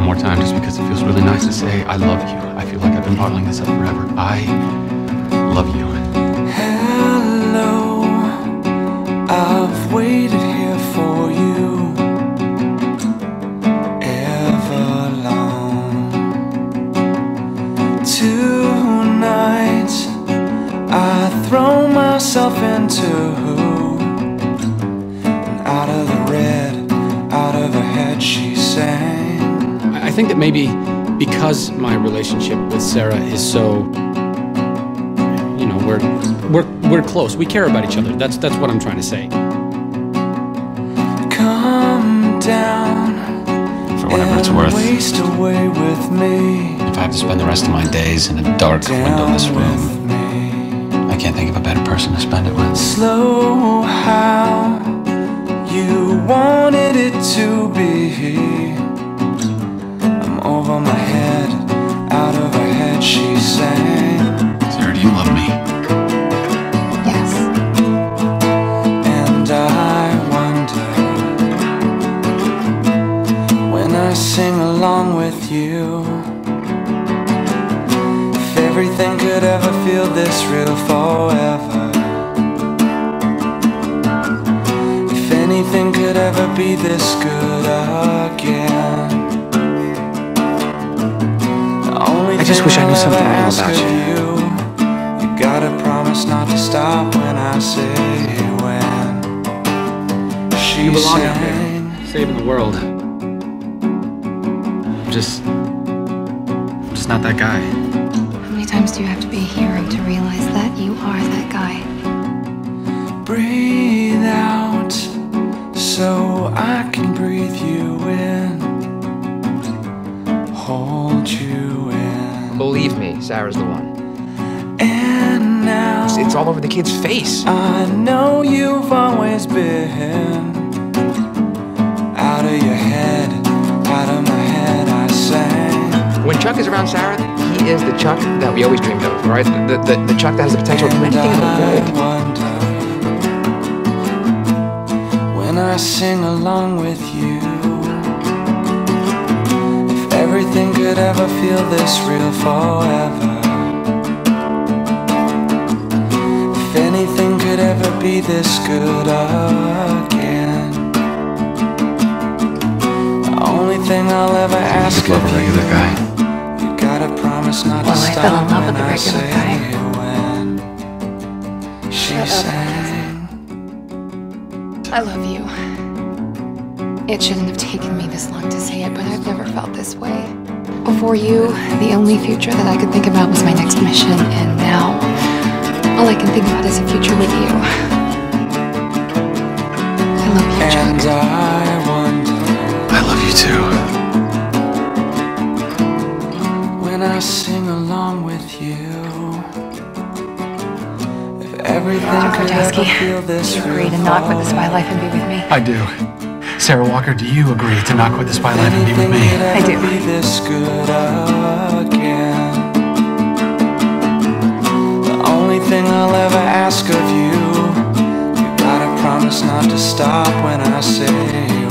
more time just because it feels really nice to say I love you. I feel like I've been bottling this up forever. I love you. Hello, I've waited here for you. Everlong. Tonight I throw myself into and out of the red, out of her head she sang. I think that maybe because my relationship with Sarah is so, you know, we're close. We care about each other. That's what I'm trying to say. Come down for whatever it's worth. Waste away with me. If I have to spend the rest of my days in a dark, windowless room, I can't think of a better person to spend it with. Slow how you wanted it to be. I'm over my head, out of her head she sang. Sarah, do you love me? Yes. And I wonder, when I sing along with you, if everything could ever feel this real forever. If anything could ever be this good again. I just wish I knew something more about you. You gotta promise not to stop when I say when. You belong out there, saving the world. I'm just not that guy. How many times do you have to be a hero to realize that you are that guy? Breathe out so I can breathe you in. Hold you in. Believe me, Sarah's the one. And now It's all over the kid's face. I know you've always been out of your head, out of my head I sang. When Chuck is around Sarah, he is the Chuck that we always dreamed of, all right? The Chuck that has the potential to do anything in the world. When I sing along with you, if everything could ever feel this real forever, if anything could ever be this good again, the only thing I'll ever ask of you, regular guy. you gotta promise not to Well, I stop fell in love when with the I regular say guy. when. She sang. I love you. It shouldn't have taken me this long to say it, but I've never felt this way. Before you, the only future that I could think about was my next mission, and now, all I can think about is a future with you. I love you, Chuck. And I wonder, I love you too. when I sing along with you, if everything could ever feel this You agree real to not quit the spy life and be with me? I do. Sarah Walker, do you agree to not quit the spy life and be with me? I do. Be this good again. The only thing I'll ever ask of you, you gotta promise not to stop when I say